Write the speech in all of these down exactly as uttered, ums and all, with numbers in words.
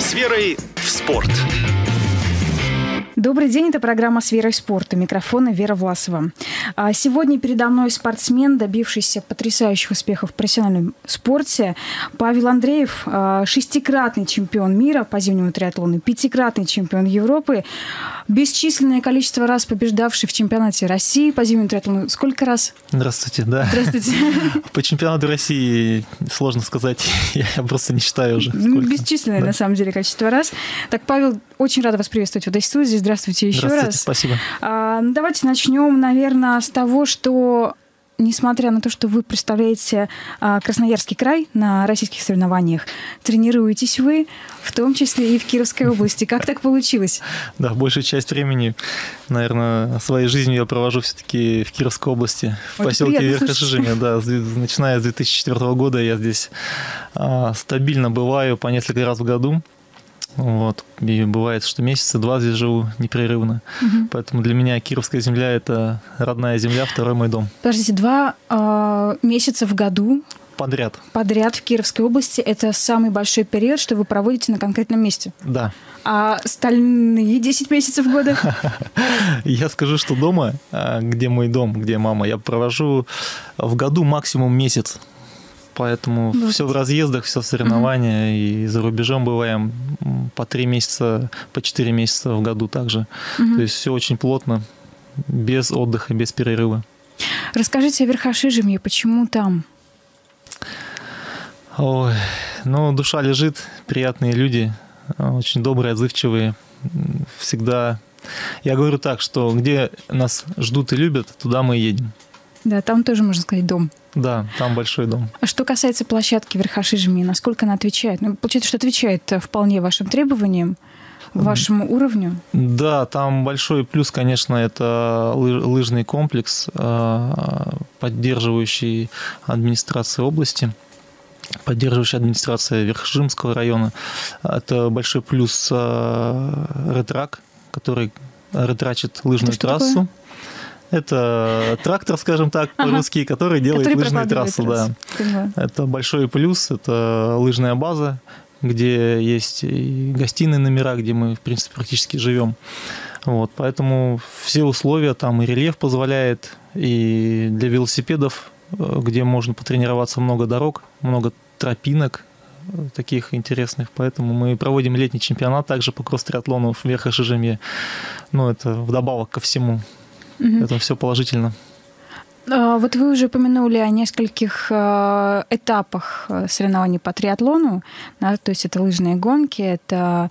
С верой в спорт. Добрый день, это программа «С верой в спорт». У микрофона Вера Власова. Сегодня передо мной спортсмен, добившийся потрясающих успехов в профессиональном спорте, Павел Андреев, шестикратный чемпион мира по зимнему триатлону, пятикратный чемпион Европы, бесчисленное количество раз побеждавший в чемпионате России по зимнему триатлону. Сколько раз? Здравствуйте, да. Здравствуйте. По чемпионату России сложно сказать, я просто не считаю уже. Сколько. Бесчисленное, да. На самом деле, количество раз. Так, Павел, очень рада вас приветствовать в этой студии. Здравствуйте еще Здравствуйте, раз. Спасибо. А, давайте начнем, наверное, с того, что, несмотря на то, что вы представляете а, Красноярский край на российских соревнованиях, тренируетесь вы, в том числе и в Кировской области. Как так получилось? Да, большую часть времени, наверное, своей жизни я провожу все-таки в Кировской области, в Ой, поселке Верхошижемье. Да, начиная с две тысячи четвёртого года я здесь а, стабильно бываю по несколько раз в году. Вот. И бывает, что месяца два здесь живу непрерывно. Угу. Поэтому для меня Кировская земля – это родная земля, второй мой дом. Подождите, два э, месяца в году подряд. Подряд в Кировской области – это самый большой период, что вы проводите на конкретном месте? Да. А остальные десять месяцев года? Я скажу, что дома, где мой дом, где мама, я провожу в году максимум месяц. Поэтому вот. Все в разъездах, все в соревнования, угу. И за рубежом бываем по три месяца, по четыре месяца в году также. Угу. То есть все очень плотно, без отдыха, без перерыва. Расскажите о Верхошижемье, почему там? Ой, ну, душа лежит, приятные люди, очень добрые, отзывчивые, всегда. Я говорю так, что где нас ждут и любят, туда мы и едем. Да, там тоже, можно сказать, дом. Да, там большой дом. А что касается площадки Верхошижемья, насколько она отвечает? Ну, получается, что отвечает вполне вашим требованиям, вашему уровню? Да, там большой плюс, конечно, это лыжный комплекс, поддерживающий администрацию области, поддерживающая администрация Верхошижемского района. Это большой плюс ретрак, который ретрачит лыжную трассу. Такое? Это трактор, скажем так, по-русски, ага. который делает который лыжную трассу. Да. Это большой плюс, это лыжная база, где есть и гостиные номера, где мы, в принципе, практически живем. Вот, поэтому все условия, там и рельеф позволяет, и для велосипедов, где можно потренироваться, много дорог, много тропинок таких интересных, поэтому мы проводим летний чемпионат также по кросс-триатлону в Верхошижемье. Ну, это вдобавок ко всему. Угу. Это все положительно. Вот вы уже упомянули о нескольких этапах соревнований по триатлону. Да, то есть это лыжные гонки, это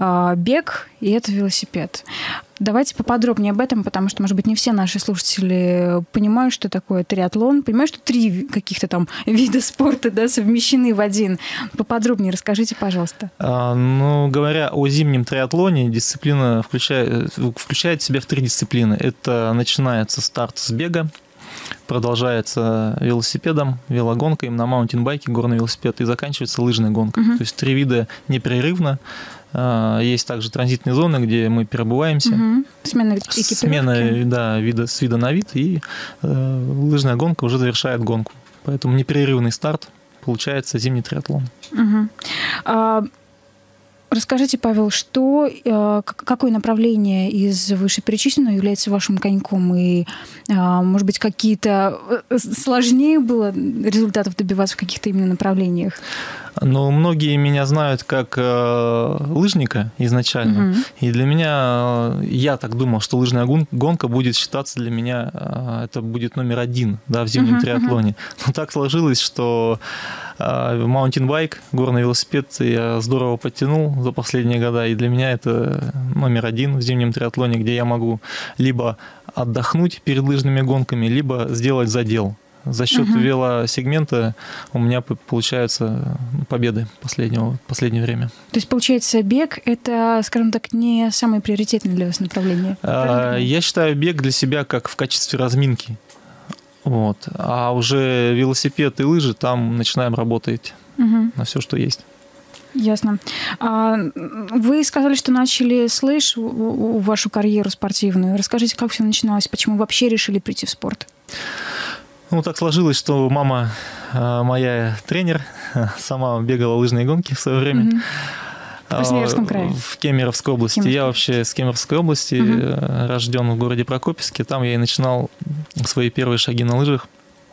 бег и это велосипед. Давайте поподробнее об этом, потому что, может быть, не все наши слушатели понимают, что такое триатлон, понимают, что три каких-то там вида спорта, да, совмещены в один. Поподробнее расскажите, пожалуйста. А, ну, говоря о зимнем триатлоне, дисциплина включает, включает в себя в три дисциплины. Это начинается старт с бега, продолжается велосипедом, велогонкой на маунтинбайке, горный велосипед, и заканчивается лыжной гонкой. Угу. То есть три вида непрерывно. Есть также транзитные зоны, где мы перебываемся. Угу. Смена экипировки. Смена, да, вида, с вида на вид, и э, лыжная гонка уже завершает гонку. Поэтому непрерывный старт, получается зимний триатлон. Угу. А, расскажите, Павел, что, какое направление из вышеперечисленного является вашим коньком? И, может быть, какие-то сложнее было результатов добиваться в каких-то именно направлениях? Но многие меня знают как э, лыжника изначально. Угу. И для меня, я так думал, что лыжная гонка будет считаться для меня, э, это будет номер один, да, в зимнем угу, триатлоне. Угу. Но так сложилось, что маунтинбайк, э, горный велосипед я здорово подтянул за последние года. И для меня это номер один в зимнем триатлоне, где я могу либо отдохнуть перед лыжными гонками, либо сделать задел. За счет uh-huh. велосегмента у меня получаются победы последнего, последнее время. То есть, получается, бег – это, скажем так, не самое приоритетное для вас направление? А, я считаю бег для себя как в качестве разминки. Вот. А уже велосипед и лыжи, там начинаем работать uh-huh. на все, что есть. Ясно. Вы сказали, что начали с лыж вашу карьеру спортивную. Расскажите, как все начиналось, почему вообще решили прийти в спорт? Ну, так сложилось, что мама моя тренер, сама бегала лыжные гонки в свое время. В Красноярском крае. В Кемеровской области. Кемеровской. Я вообще с Кемеровской области, угу. рожден в городе Прокопьевске. Там я и начинал свои первые шаги на лыжах.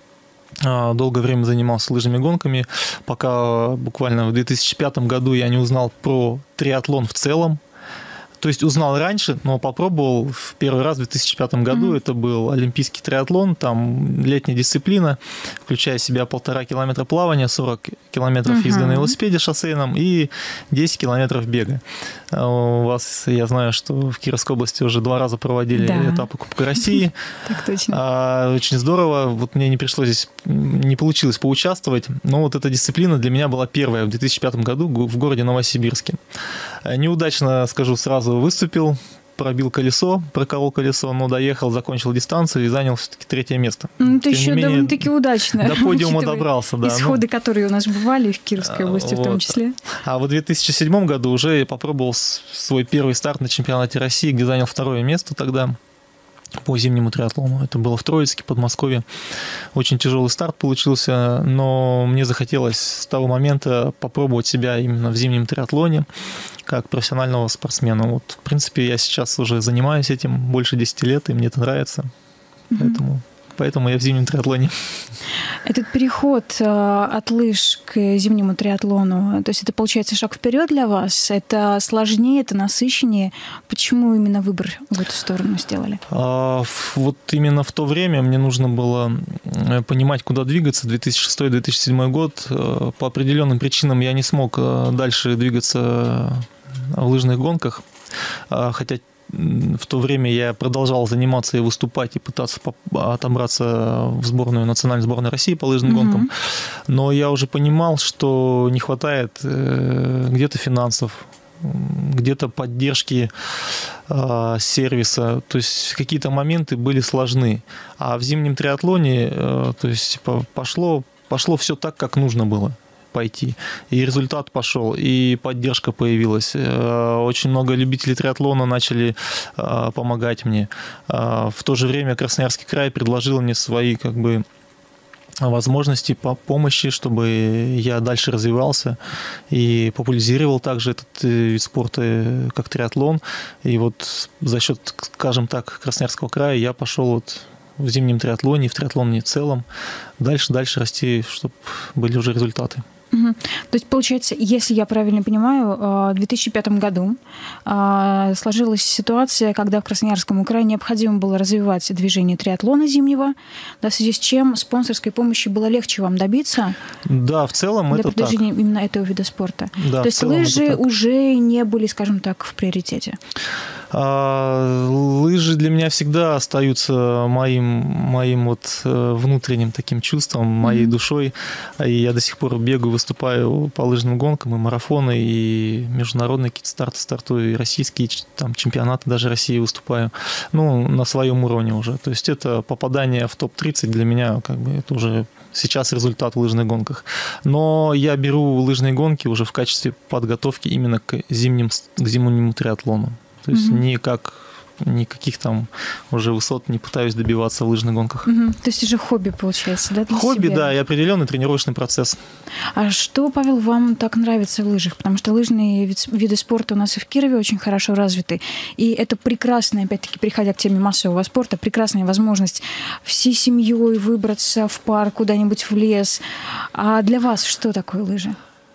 Долгое время занимался лыжными гонками, пока буквально в две тысячи пятом году я не узнал про триатлон в целом. То есть узнал раньше, но попробовал в первый раз в две тысячи пятом году. Mm-hmm. Это был олимпийский триатлон, там летняя дисциплина, включая в себя полтора километра плавания, сорок километров mm-hmm. езды на велосипеде шоссейном и десять километров бега. У вас, я знаю, что в Кировской области уже два раза проводили да. этапы Кубка России. Так точно. Очень здорово. Вот мне не пришлось здесь, не получилось поучаствовать, но вот эта дисциплина для меня была первая в две тысячи пятом году в городе Новосибирске. Неудачно, скажу сразу, выступил, пробил колесо, проколол колесо, но доехал, закончил дистанцию и занял все-таки третье место. Ну, это еще менее, довольно-таки удачно. До подиума добрался, да. Исходы, ну, которые у нас бывали в Кировской области вот. В том числе. А в две тысячи седьмом году уже попробовал свой первый старт на чемпионате России, где занял второе место тогда по зимнему триатлону. Это было в Троицке, Подмосковье. Очень тяжелый старт получился, но мне захотелось с того момента попробовать себя именно в зимнем триатлоне как профессионального спортсмена. Вот, в принципе, я сейчас уже занимаюсь этим больше десяти лет, и мне это нравится. Mm-hmm. Поэтому... Поэтому я в зимнем триатлоне. Этот переход от лыж к зимнему триатлону, то есть это, получается, шаг вперед для вас? Это сложнее, это насыщеннее? Почему именно выбор в эту сторону сделали? А, вот именно в то время мне нужно было понимать, куда двигаться. две тысячи шестой - две тысячи седьмой год. По определенным причинам я не смог дальше двигаться в лыжных гонках, хотя в то время я продолжал заниматься и выступать, и пытаться отобраться в сборную, национальную сборную России по лыжным mm-hmm. гонкам. Но я уже понимал, что не хватает где-то финансов, где-то поддержки сервиса. То есть какие-то моменты были сложны. А в зимнем триатлоне то есть, пошло, пошло все так, как нужно было пойти. И результат пошел, и поддержка появилась. Очень много любителей триатлона начали помогать мне. В то же время Красноярский край предложил мне свои как бы возможности по помощи, чтобы я дальше развивался и популяризировал также этот вид спорта, как триатлон. И вот за счет, скажем так, Красноярского края я пошел вот в зимнем триатлоне, в триатлоне в целом, дальше-дальше расти, чтобы были уже результаты. Угу. То есть, получается, если я правильно понимаю, в две тысячи пятом году сложилась ситуация, когда в Красноярском крае необходимо было развивать движение триатлона зимнего, да, в связи с чем спонсорской помощи было легче вам добиться. Да, в целом для это так. Для продвижения именно этого вида спорта. Да, то есть лыжи уже не были, скажем так, в приоритете. А, лыжи для меня всегда остаются моим, моим вот внутренним таким чувством, моей mm-hmm. душой. И я до сих пор бегаю, выступаю по лыжным гонкам, и марафоны, и международные какие-то старты стартую, и российские там, чемпионаты даже России выступаю. Ну, на своем уровне уже. То есть это попадание в топ тридцать для меня, как бы, это уже сейчас результат в лыжных гонках. Но я беру лыжные гонки уже в качестве подготовки именно к, зимним, к зимнему триатлону. То есть mm-hmm. никак, никаких там уже высот не пытаюсь добиваться в лыжных гонках. Mm-hmm. То есть уже хобби получается, да? Для хобби, себя? Да, и определенный тренировочный процесс. А что, Павел, вам так нравится в лыжах? Потому что лыжные виды спорта у нас и в Кирове очень хорошо развиты. И это прекрасная, опять-таки, переходя к теме массового спорта, прекрасная возможность всей семьей выбраться в парк, куда-нибудь в лес. А для вас что такое лыжи?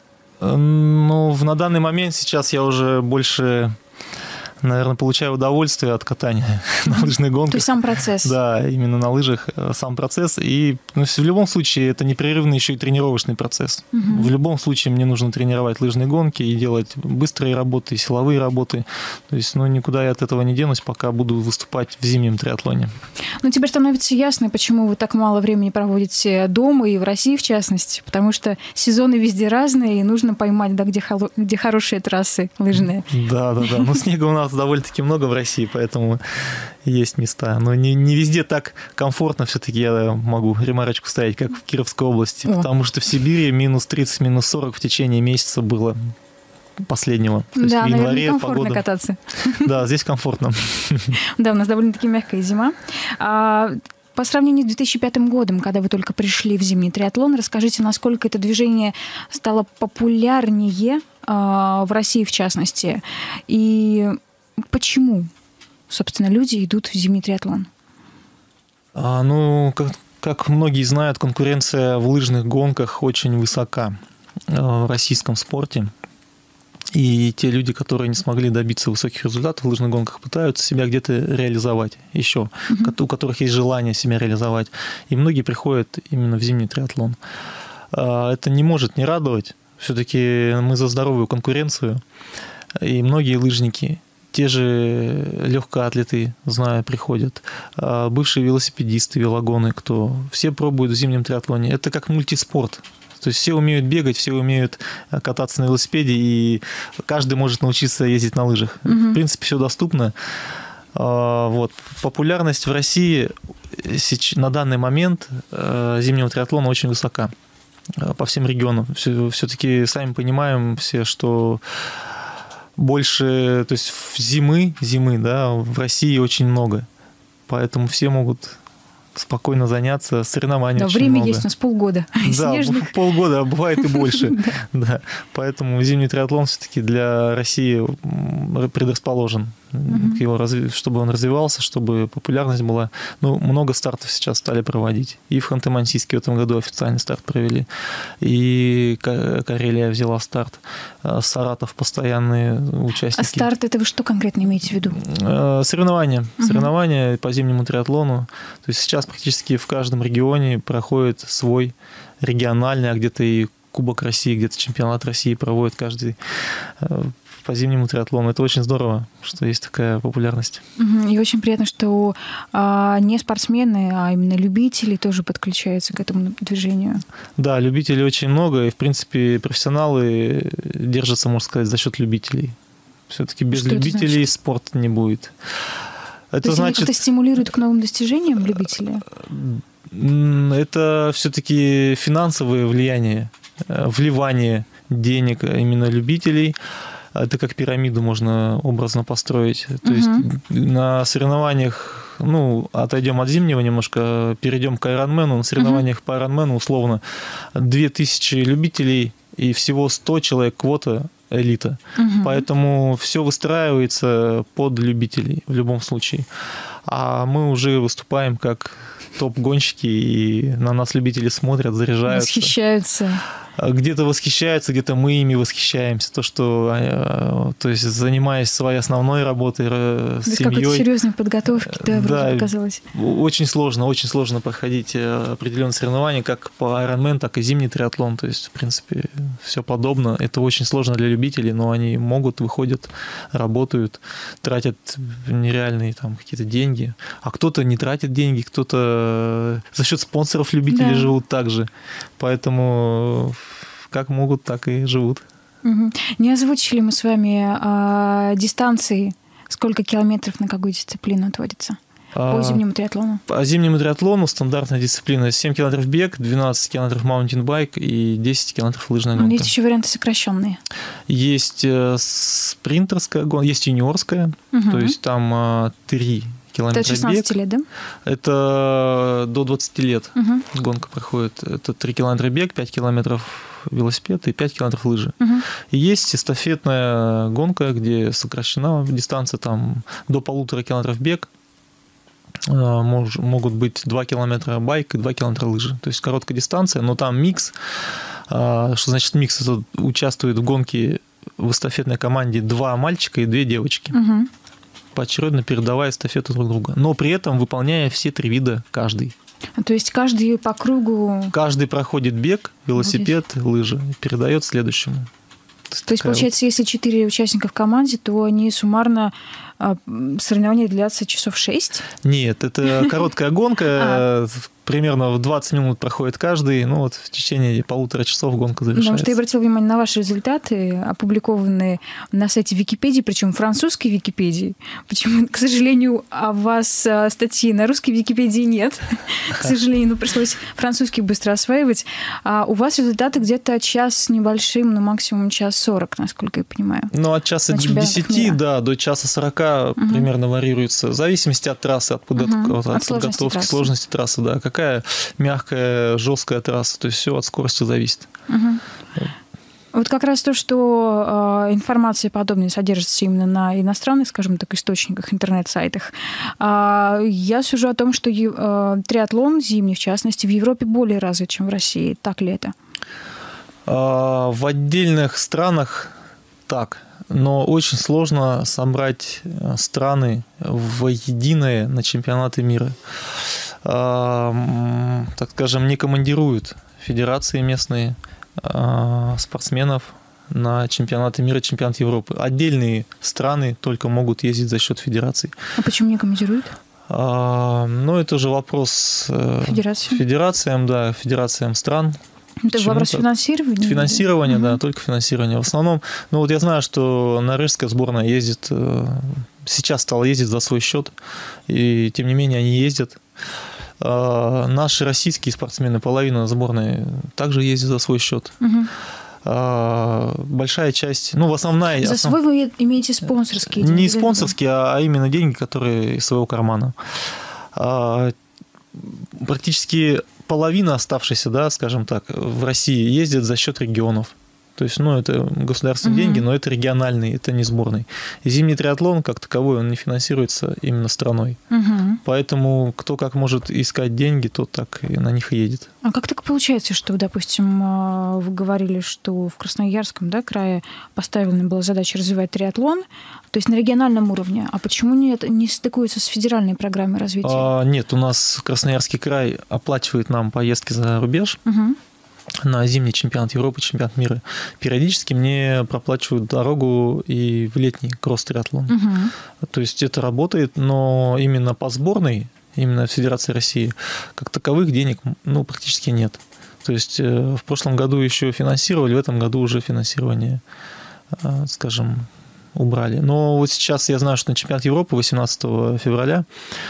Ну, на данный момент сейчас я уже больше... наверное, получаю удовольствие от катания на лыжных гонках. То есть сам процесс. Да, именно на лыжах сам процесс. И ну, в любом случае это непрерывный еще и тренировочный процесс. Угу. В любом случае мне нужно тренировать лыжные гонки и делать быстрые работы, силовые работы. То есть ну, никуда я от этого не денусь, пока буду выступать в зимнем триатлоне. Ну, теперь становится ясно, почему вы так мало времени проводите дома и в России, в частности. Потому что сезоны везде разные, и нужно поймать, да, где, холо... где хорошие трассы лыжные. Да, да, да. Но снега у нас довольно-таки много в России, поэтому есть места. Но не, не везде так комфортно все-таки я могу ремарочку ставить, как в Кировской области. О. Потому что в Сибири минус тридцать, минус сорок в течение месяца было последнего. То да, есть в январе наверное, комфортно погода... кататься. Да, здесь комфортно. Да, у нас довольно-таки мягкая зима. По сравнению с две тысячи пятым годом, когда вы только пришли в зимний триатлон, расскажите, насколько это движение стало популярнее в России в частности. И почему, собственно, люди идут в зимний триатлон? А, ну, как, как многие знают, конкуренция в лыжных гонках очень высока в российском спорте. И те люди, которые не смогли добиться высоких результатов в лыжных гонках, пытаются себя где-то реализовать еще, uh-huh. у которых есть желание себя реализовать. И многие приходят именно в зимний триатлон. Это не может не радовать. Все-таки мы за здоровую конкуренцию. И многие лыжники, те же легкоатлеты, знаю, приходят, бывшие велосипедисты, велогоны, кто все пробуют в зимнем триатлоне. Это как мультиспорт. То есть все умеют бегать, все умеют кататься на велосипеде, и каждый может научиться ездить на лыжах. Mm-hmm. В принципе, все доступно. Вот. Популярность в России на данный момент зимнего триатлона очень высока по всем регионам. Все-таки сами понимаем все, что больше, то есть зимы, зимы, да, в России очень много. Поэтому все могут спокойно заняться, соревнований да, очень время много. Есть у нас полгода. Да, снежных. полгода, а бывает и больше. Да. Поэтому зимний триатлон все-таки для России предрасположен, чтобы он развивался, чтобы популярность была. Ну, много стартов сейчас стали проводить. И в Ханты-Мансийске в этом году официальный старт провели. И Карелия взяла старт. Саратов постоянные участники. А старт это вы что конкретно имеете в виду? Соревнования. Соревнования по зимнему триатлону. То есть сейчас практически в каждом регионе проходит свой региональный, а где-то и Кубок России, где-то чемпионат России проводит каждый по зимнему триатлону. Это очень здорово, что есть такая популярность. И очень приятно, что а, не спортсмены, а именно любители тоже подключаются к этому движению. Да, любителей очень много, и, в принципе, профессионалы держатся, можно сказать, за счет любителей. Все-таки без что любителей спорта не будет. Это То значит, это стимулирует к новым достижениям любителей? Это все-таки финансовое влияние, вливание денег именно любителей. Это как пирамиду можно образно построить. То uh-huh. есть на соревнованиях, ну, отойдем от зимнего немножко, перейдем к айронмену. На соревнованиях uh-huh. по айронмену условно две тысячи любителей и всего сто человек квота элита. Угу. Поэтому все выстраивается под любителей в любом случае. А мы уже выступаем как топ-гонщики, и на нас любители смотрят, заряжаются. Восхищаются. Где-то восхищаются, где-то мы ими восхищаемся. То, что, то есть, занимаясь своей основной работой, с без семьей. Какой-то серьезной подготовки, да, да, вроде казалось. Очень сложно, очень сложно проходить определенные соревнования, как по Ironman, так и зимний триатлон. То есть, в принципе, все подобно. Это очень сложно для любителей, но они могут, выходят, работают, тратят нереальные там какие-то деньги. А кто-то не тратит деньги, кто-то за счет спонсоров любителей да. живут также. Поэтому как могут, так и живут. Угу. Не озвучили мы с вами а, дистанции, сколько километров на какую дисциплину отводится а, по зимнему триатлону? По зимнему триатлону стандартная дисциплина семь километров бег, двенадцать километров маунтинбайк и десять километров лыжная гонка. Есть еще варианты сокращенные? Есть спринтерская гонка, есть юниорская, угу. то есть там три километра это шестнадцать бег. лет, да? Это до двадцати лет угу. гонка проходит. Это три километра бег, пять километров велосипед и пять километров лыжи. Угу. И есть эстафетная гонка, где сокращена дистанция там, до полутора километров бег. Мож, могут быть два километра байк и два километра лыжи. То есть короткая дистанция, но там микс. Что значит микс? Это участвует в гонке в эстафетной команде два мальчика и две девочки. Угу. Поочередно передавая эстафету друг друга. Но при этом выполняя все три вида каждый. То есть каждый по кругу... Каждый проходит бег, велосипед, вот лыжи. И передает следующему. То, То есть, получается, вот... если четыре участника в команде, то они суммарно соревнования длятся часов шесть? Нет, это короткая гонка. Примерно в двадцать минут проходит каждый. Ну вот в течение полутора часов гонка завершается. Потому что я обратила внимание на ваши результаты, опубликованные на сайте Википедии, причем французской Википедии. Почему, к сожалению, о вас статьи на русской Википедии нет. К сожалению, ну, пришлось французский быстро осваивать. А у вас результаты где-то час с небольшим, ну, максимум час сорок, насколько я понимаю. Ну, от часа десяти, да, до часа сорока угу. примерно варьируется. В зависимости от трассы, от, подготовки, угу. от, от сложности подготовки, трассы. сложности трассы, да. Какая мягкая, жесткая трасса. То есть все от скорости зависит. Угу. Вот как раз то, что э, информация подобная содержится именно на иностранных, скажем так, источниках, интернет-сайтах. Э, я сужу о том, что э, триатлон зимний, в частности, в Европе более развит, чем в России. Так ли это? Э, в отдельных странах так. Но очень сложно собрать страны в единое на чемпионаты мира. Э, так скажем, не командируют федерации местные спортсменов на чемпионаты мира, чемпионат Европы. Отдельные страны только могут ездить за счет федераций. А почему не командируют? А, ну, это уже вопрос Федерации? федерациям, да, федерациям стран. Это вопрос финансирования? Финансирование, угу. да, только финансирование. В основном, ну вот я знаю, что норвежская сборная ездит, сейчас стала ездить за свой счет, и тем не менее они ездят. Наши российские спортсмены, половина сборной, также ездят за свой счет. Угу. Большая часть, ну, в основная... За основ... свой вы имеете спонсорские деньги? Не спонсорские, а именно деньги, которые из своего кармана. Практически половина оставшейся, да, скажем так, в России ездит за счет регионов. То есть, ну, это государственные uh-huh. деньги, но это региональные, это не сборный. И зимний триатлон, как таковой, он не финансируется именно страной. Uh-huh. Поэтому кто как может искать деньги, тот так и на них и едет. А как так получается, что, допустим, вы говорили, что в Красноярском, да, крае поставлена была задача развивать триатлон, то есть на региональном уровне, а почему нет, не стыкуется с федеральной программой развития? А, нет, у нас Красноярский край оплачивает нам поездки за рубеж. Uh-huh. На зимний чемпионат Европы, чемпионат мира. Периодически мне проплачивают дорогу и в летний кросс-триатлон. Угу. То есть это работает, но именно по сборной, именно в Федерации России, как таковых денег ну, практически нет. То есть в прошлом году еще финансировали, в этом году уже финансирование, скажем, убрали. Но вот сейчас я знаю, что на чемпионат Европы восемнадцатого февраля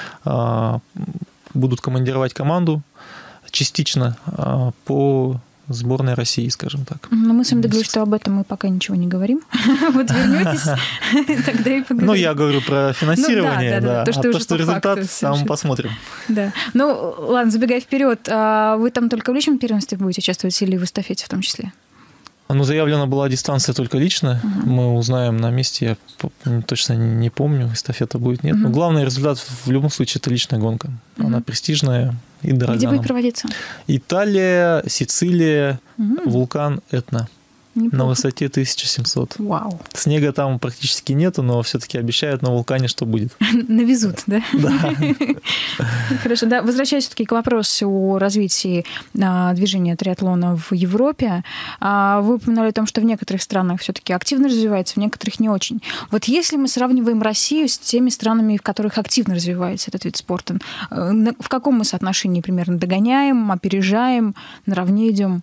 будут командировать команду частично по сборной России, скажем так. Но мы с вами договорились, что об этом мы пока ничего не говорим. Вот вернетесь, тогда и поговорим. Ну, я говорю про финансирование, ну, да, да, да. То, что а то, что результат, факту, там посмотрим. Да. Ну, ладно, забегая вперед, вы там только в личном первенстве будете участвовать или в эстафете в том числе? Ну, заявлена была дистанция только лично. Uh-huh. Мы узнаем на месте. Я точно не помню, эстафета будет, нет. Uh-huh. Но главный результат в любом случае – это личная гонка. Uh-huh. Она престижная и дорогая. Где будет проводиться? Италия, Сицилия, uh-huh. вулкан Этна. Неплохо. На высоте тысяча семьсот. Вау. Снега там практически нету, но все-таки обещают на вулкане, что будет. Навезут, да? Да. Хорошо, да. Возвращаясь все-таки к вопросу о развитии а, движения триатлона в Европе, а, вы упоминали о том, что в некоторых странах все-таки активно развивается, в некоторых не очень. Вот если мы сравниваем Россию с теми странами, в которых активно развивается этот вид спорта, в каком мы соотношении примерно догоняем, опережаем, наравне идем?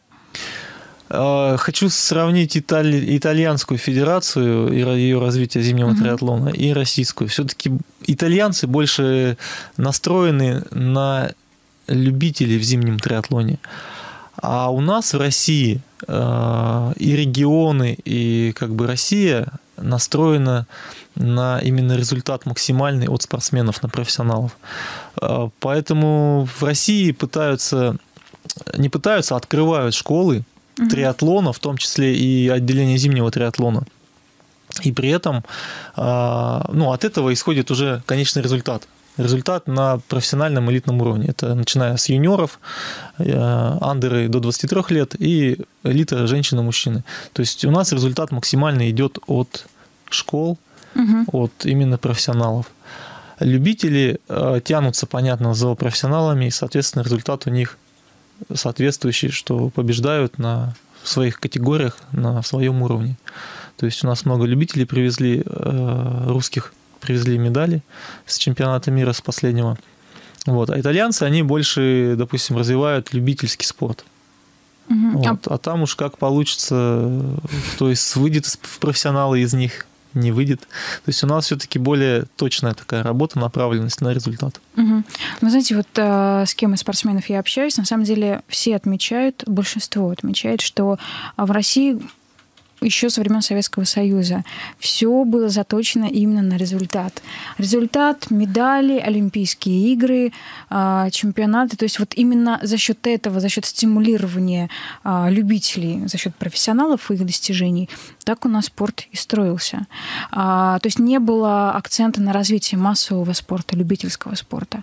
Хочу сравнить итали... итальянскую федерацию и ее развитие зимнего uh-huh. триатлона и российскую. Все-таки итальянцы больше настроены на любителей в зимнем триатлоне. А у нас в России и регионы, и как бы Россия настроена на именно результат максимальный от спортсменов, на профессионалов. Поэтому в России пытаются, не пытаются, а открывают школы триатлона, в том числе и отделение зимнего триатлона. И при этом ну, от этого исходит уже конечный результат. Результат на профессиональном элитном уровне. Это начиная с юниоров, андеры до двадцати трёх лет и элита женщины и мужчины. То есть у нас результат максимально идет от школ, угу. от именно профессионалов. Любители тянутся, понятно, за профессионалами, и, соответственно, результат у них соответствующие, что побеждают на, в своих категориях на своем уровне. То есть у нас много любителей привезли, э, русских привезли медали с чемпионата мира, с последнего. Вот. А итальянцы, они больше, допустим, развивают любительский спорт. Угу. Вот. А там уж как получится, то есть выйдет в профессионалы из них, не выйдет. То есть у нас все-таки более точная такая работа, направленность на результат. Угу. Вы знаете, вот э, с кем из спортсменов я общаюсь, на самом деле все отмечают, большинство отмечает, что в России еще со времен Советского Союза. Все было заточено именно на результат. Результат, медали, Олимпийские игры, чемпионаты. То есть вот именно за счет этого, за счет стимулирования любителей, за счет профессионалов и их достижений, так у нас спорт и строился. То есть не было акцента на развитие массового спорта, любительского спорта.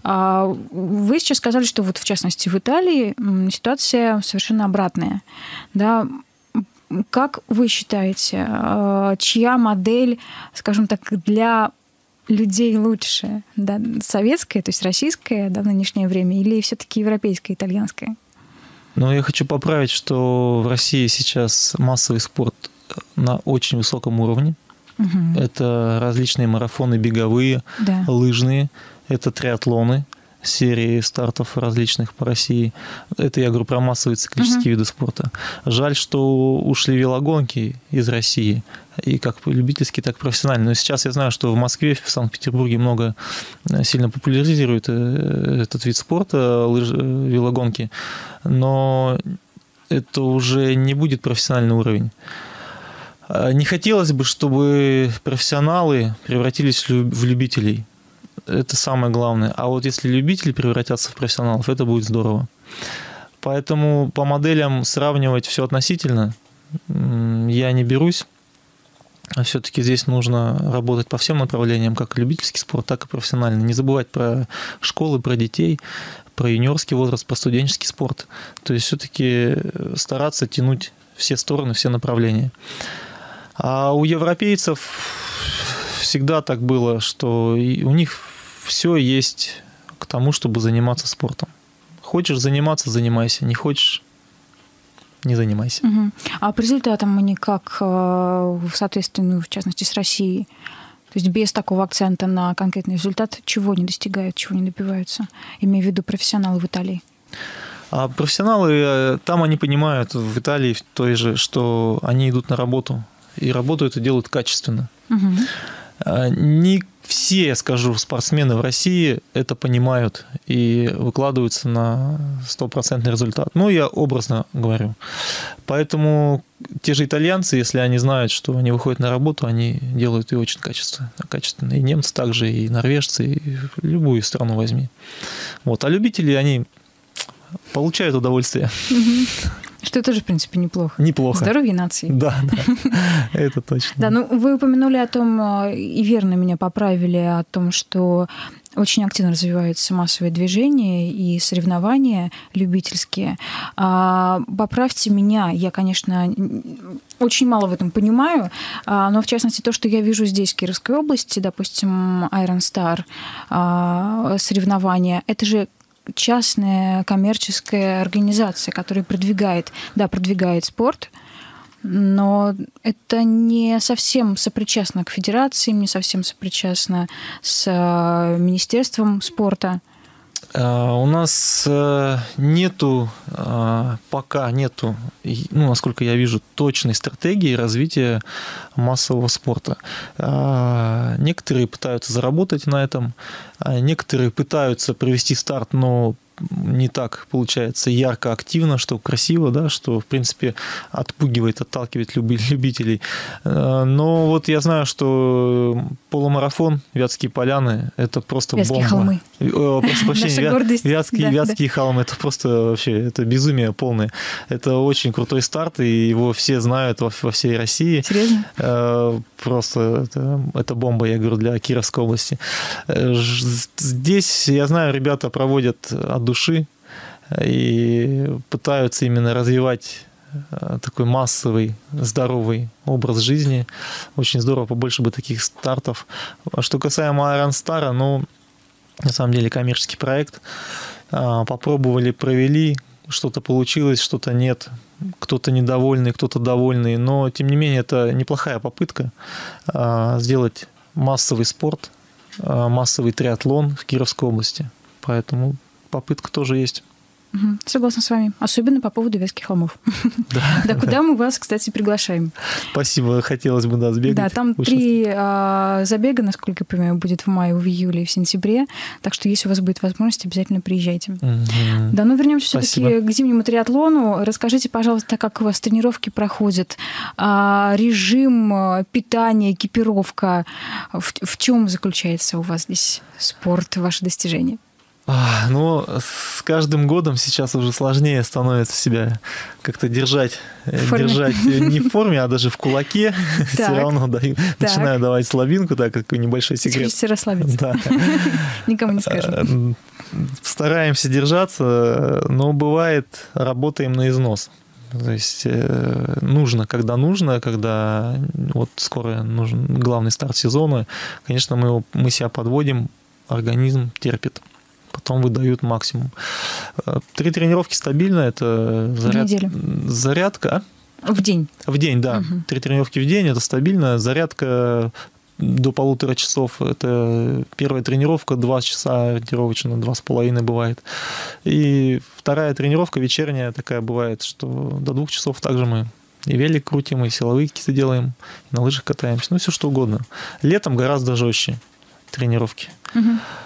Вы сейчас сказали, что вот в частности в Италии ситуация совершенно обратная. Да? Как вы считаете, чья модель, скажем так, для людей лучше? Да, советская, то есть российская, да, в нынешнее время, или все-таки европейская, итальянская? Ну, я хочу поправить, что в России сейчас массовый спорт на очень высоком уровне. Угу. Это различные марафоны беговые, да. лыжные, это триатлоны, серии стартов различных по России. Это я говорю про массовые циклические uh-huh. виды спорта. Жаль, что ушли велогонки из России, и как любительские, так и профессиональные. Но сейчас я знаю, что в Москве, в Санкт-Петербурге много сильно популяризируют этот вид спорта, лыж... велогонки, но это уже не будет профессиональный уровень. Не хотелось бы, чтобы профессионалы превратились в любителей. Это самое главное. А вот если любители превратятся в профессионалов, это будет здорово. Поэтому по моделям сравнивать все относительно я не берусь. Все-таки здесь нужно работать по всем направлениям, как любительский спорт, так и профессиональный. Не забывать про школы, про детей, про юниорский возраст, про студенческий спорт. То есть все-таки стараться тянуть все стороны, все направления. А у европейцев всегда так было, что у них все есть к тому, чтобы заниматься спортом. Хочешь заниматься – занимайся, не хочешь – не занимайся. Угу. А по результатам они как в соответствии, ну, в частности, с Россией? То есть без такого акцента на конкретный результат чего не достигают, чего не добиваются? Имею в виду профессионалы в Италии. А профессионалы, там они понимают, в Италии в той же, что они идут на работу. И работают и делают качественно. Угу. Не все, я скажу, спортсмены в России это понимают и выкладываются на стопроцентный результат. Ну, я образно говорю. Поэтому те же итальянцы, если они знают, что они выходят на работу, они делают ее очень качественно. качественно. И немцы также, и норвежцы, и любую страну возьми. Вот. А любители, они получают удовольствие. Что тоже, в принципе, неплохо. Неплохо. Здоровье нации. Да, да, это точно. Да, ну вы упомянули о том, и верно меня поправили, о том, что очень активно развиваются массовые движения и соревнования любительские. А, поправьте меня, я, конечно, очень мало в этом понимаю, а, но, в частности, то, что я вижу здесь, в Кировской области, допустим, Iron Star, а, соревнования, это же частная коммерческая организация, которая продвигает, да, продвигает спорт, но это не совсем сопричастно к федерации, не совсем сопричастно с Министерством спорта. У нас нету, пока нету, ну, насколько я вижу, точной стратегии развития массового спорта. Некоторые пытаются заработать на этом, некоторые пытаются провести старт, но не так получается ярко, активно, что красиво, да, что, в принципе, отпугивает, отталкивает любителей. Но вот я знаю, что полумарафон, Вятские поляны, это просто Вятские бомба. холмы. О, прошу прощения, Вятские, да, Вятские да. холмы, это просто вообще, это безумие полное. Это очень крутой старт, и его все знают во, во всей России. Серьезно? Просто это, это бомба, я говорю, для Кировской области. Здесь, я знаю, ребята проводят от души и пытаются именно развивать такой массовый, здоровый образ жизни. Очень здорово, побольше бы таких стартов. Что касаемо Iron Star, ну, на самом деле коммерческий проект. Попробовали, провели, что-то получилось, что-то нет. Кто-то недовольный, кто-то довольный. Но, тем не менее, это неплохая попытка сделать массовый спорт, массовый триатлон в Кировской области. Поэтому попытка тоже есть. Угу, согласна с вами. Особенно по поводу Вятских холмов. Да, да, куда мы вас, кстати, приглашаем. Спасибо, хотелось бы, да, сбегать. Да, там три а, забега, насколько я понимаю, будет в мае, в июле и в сентябре. Так что, если у вас будет возможность, обязательно приезжайте. Угу. Да, ну вернемся все-таки к зимнему триатлону. Расскажите, пожалуйста, как у вас тренировки проходят, а, режим питания, экипировка. В, в чем заключается у вас здесь спорт, ваши достижения? А, ну, с каждым годом сейчас уже сложнее становится себя как-то держать, держать не в форме, а даже в кулаке. Все равно даю, начинаю давать слабинку, так как небольшой секрет. Все расслабиться. Да. Никому не скажем. Стараемся держаться, но бывает, работаем на износ. То есть нужно, когда нужно, когда вот скоро нужен главный старт сезона, конечно, мы, его, мы себя подводим, организм терпит. Потом выдают максимум. Три тренировки стабильно, это заряд... зарядка. В день? В день, да. Угу. Три тренировки в день, это стабильно. Зарядка до полутора часов, это первая тренировка, два часа ориентировочно, два с половиной бывает. И вторая тренировка вечерняя такая бывает, что до двух часов также мы и велик крутим, и силовые какие-то делаем, и на лыжах катаемся, ну все что угодно. Летом гораздо жестче тренировки. Угу.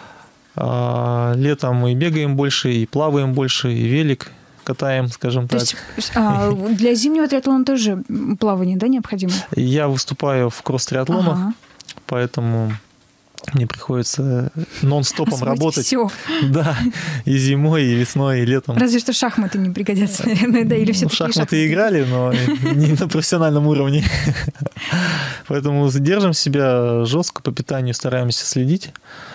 А, летом мы бегаем больше, и плаваем больше, и велик катаем, скажем То так. Есть, а, для зимнего триатлона тоже плавание, да, необходимо? Я выступаю в кросс-триатлонах, ага. Поэтому мне приходится нон-стопом Освоить работать. Все. Да, и зимой, и весной, и летом. Разве что шахматы не пригодятся, наверное, да? Или ну, все-таки шахматы, шахматы играли, но не на профессиональном уровне. Поэтому держим себя жестко, по питанию стараемся следить.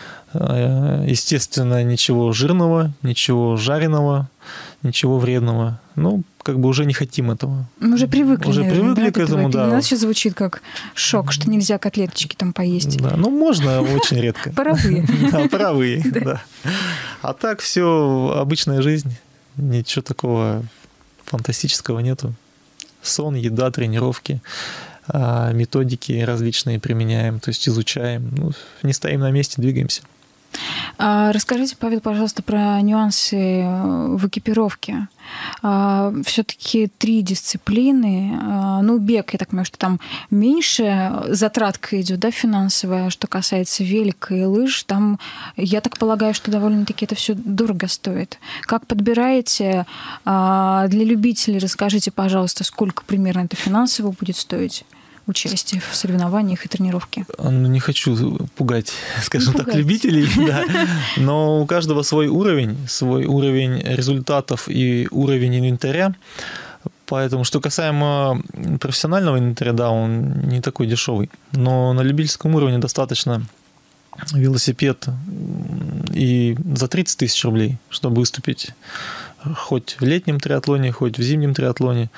Естественно, ничего жирного, ничего жареного, ничего вредного. Ну, как бы уже не хотим этого. Мы уже привыкли, уже наверное, привыкли да, к этому, да. У нас сейчас звучит как шок, что нельзя котлеточки там поесть. Да, ну можно очень редко. Паровые. Да, паровые, да. А так все обычная жизнь. Ничего такого фантастического нету. Сон, еда, тренировки, методики различные применяем, то есть изучаем. Ну, не стоим на месте, двигаемся. Расскажите, Павел, пожалуйста, про нюансы в экипировке. Все-таки три дисциплины. Ну, бег, я так понимаю, что там меньше затратка идет, да, финансовая. Что касается велика и лыж, там, я так полагаю, что довольно-таки это все дорого стоит. Как подбираете? Для любителей расскажите, пожалуйста, сколько примерно это финансово будет стоить? Участие в соревнованиях и тренировке? Ну, не хочу пугать, скажем не так, пугать. любителей, да. Но у каждого свой уровень, свой уровень результатов и уровень инвентаря. Поэтому, что касаемо профессионального инвентаря, да, он не такой дешевый. Но на любительском уровне достаточно велосипед и за тридцать тысяч рублей, чтобы выступить хоть в летнем триатлоне, хоть в зимнем триатлоне.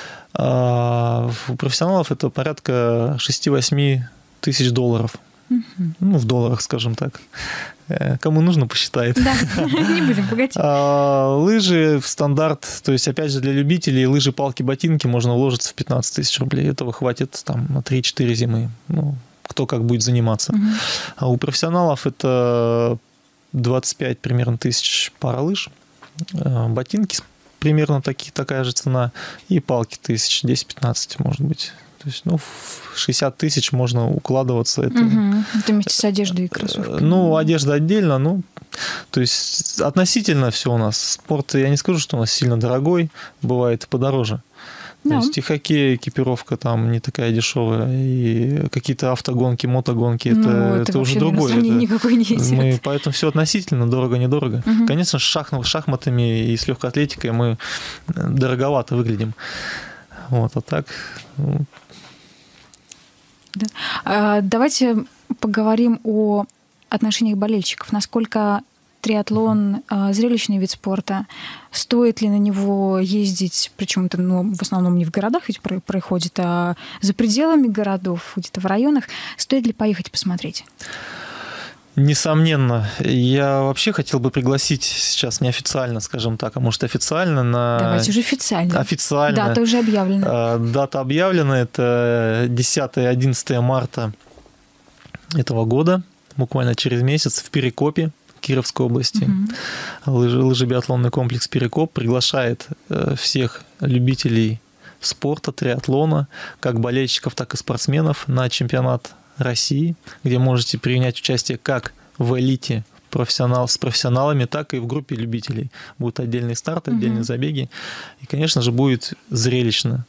А у профессионалов это порядка шесть-восемь тысяч долларов. Угу. Ну, в долларах, скажем так. Кому нужно, посчитает. Да, не будем пугать. А, лыжи в стандарт, то есть, опять же, для любителей лыжи, палки, ботинки можно уложиться в пятнадцать тысяч рублей. Этого хватит там на три-четыре зимы. Ну, кто как будет заниматься. Угу. А у профессионалов это двадцать пять примерно тысяч пара лыж. Ботинки примерно таки, такая же цена. И палки тысяч десять-пятнадцать, может быть. То есть, ну, в шестьдесят тысяч можно укладываться. Это, угу. Это вместе с одеждой и кроссовками. Ну, одежда отдельно, ну, то есть относительно все у нас. Спорт, я не скажу, что у нас сильно дорогой, бывает и подороже. Да. То есть и хоккей, экипировка там не такая дешевая, и какие-то автогонки, мотогонки, ну, это, это, это уже другое. Это, никакой не мы, поэтому все относительно, дорого-недорого. Угу. Конечно, с шах, шахматами и с легкой атлетикой мы дороговато выглядим. Вот, а так... Ну... Да. А, давайте поговорим о отношениях болельщиков. Насколько триатлон а, зрелищный вид спорта? Стоит ли на него ездить, причем это ну, в основном не в городах ведь происходит, а за пределами городов, где-то в районах? Стоит ли поехать посмотреть? Несомненно. Я вообще хотел бы пригласить сейчас неофициально, скажем так, а может официально на... Давайте уже официально. Официально. Дата уже объявлена. Дата объявлена. Это десятое-одиннадцатое марта этого года, буквально через месяц, в Перекопе, Кировской области. Угу. Лыжи, лыжебиатлонный комплекс «Перекоп» приглашает всех любителей спорта, триатлона, как болельщиков, так и спортсменов на чемпионат России, где можете принять участие как в элите профессионал, с профессионалами, так и в группе любителей. Будут отдельные старты, отдельные угу. забеги. И, конечно же, будет зрелищно.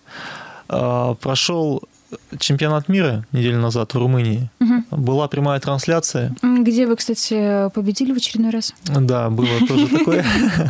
Прошел чемпионат мира неделю назад в Румынии. Угу. Была прямая трансляция. Где вы, кстати, победили в очередной раз? Да, было тоже такое.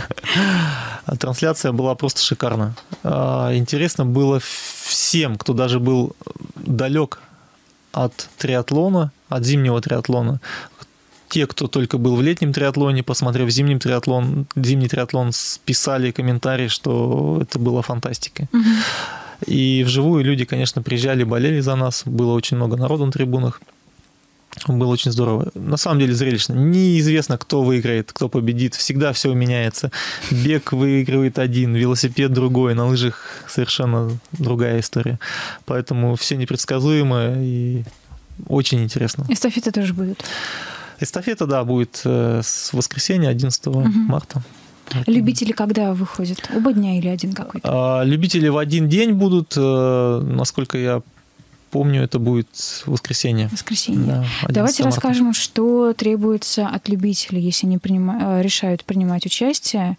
Трансляция была просто шикарна. Интересно было всем, кто даже был далек от триатлона, от зимнего триатлона. Те, кто только был в летнем триатлоне, посмотрев зимний триатлон, зимний триатлон, писали комментарии, что это была фантастика. Угу. И вживую люди, конечно, приезжали, болели за нас. Было очень много народу на трибунах. Было очень здорово. На самом деле зрелищно. Неизвестно, кто выиграет, кто победит. Всегда все меняется. Бег выигрывает один, велосипед другой. На лыжах совершенно другая история. Поэтому все непредсказуемо и очень интересно. Эстафеты тоже будут? Эстафета, да, будет с воскресенья, одиннадцатого угу. марта. Любители когда выходят? Оба дня или один какой-то? Любители в один день будут, насколько я помню, это будет воскресенье. Воскресенье. Да, давайте марта. Расскажем, что требуется от любителей, если они принима... решают принимать участие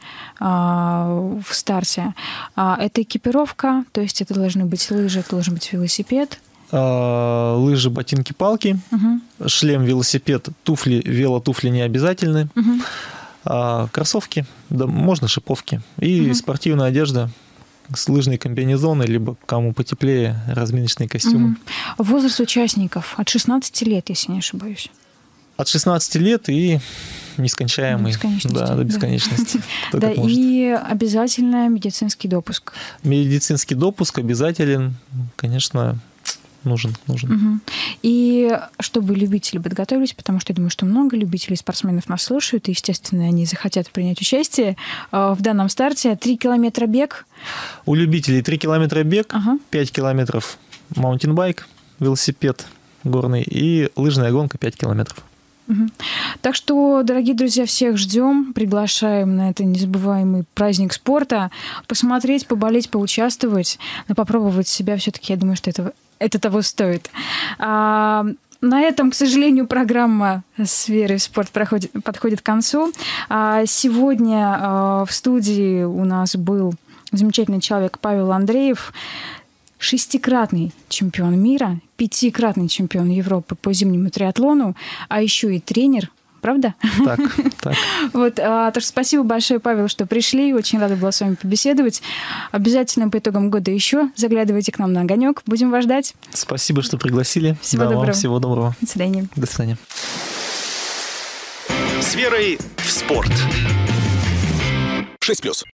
в старте. Это экипировка, то есть это должны быть лыжи, это должен быть велосипед. Лыжи, ботинки, палки, угу. шлем, велосипед, туфли, велотуфли не обязательны. Угу. А кроссовки, да, можно шиповки. И угу. спортивная одежда, лыжные комбинезоны, либо кому потеплее, разминочные костюмы. Угу. Возраст участников от шестнадцати лет, если не ошибаюсь. От шестнадцати лет и нескончаемый. Да, до бесконечности. Да, и обязательно медицинский допуск. Медицинский допуск обязателен, конечно, нужен. нужен. Угу. И чтобы любители подготовились, потому что я думаю, что много любителей спортсменов нас слушают, и, естественно, они захотят принять участие в данном старте. Три километра бег. У любителей три километра бег, ага. пять километров маунтинбайк, велосипед горный и лыжная гонка пять километров. Угу. Так что, дорогие друзья, всех ждем, приглашаем на этот незабываемый праздник спорта, посмотреть, поболеть, поучаствовать, но попробовать себя все-таки, я думаю, что это, это того стоит. А, на этом, к сожалению, программа с Верой в спорт проходит, подходит к концу. А, сегодня а, в студии у нас был замечательный человек Павел Андреев, шестикратный чемпион мира, пятикратный чемпион Европы по зимнему триатлону, а еще и тренер, правда? Так, так. Вот, а, так что спасибо большое, Павел, что пришли. Очень рада была с вами побеседовать. Обязательно по итогам года еще заглядывайте к нам на огонек. Будем вас ждать. Спасибо, что пригласили. Всего да, доброго. Вам всего доброго. До свидания. До свидания. С Верой в спорт. шесть плюс.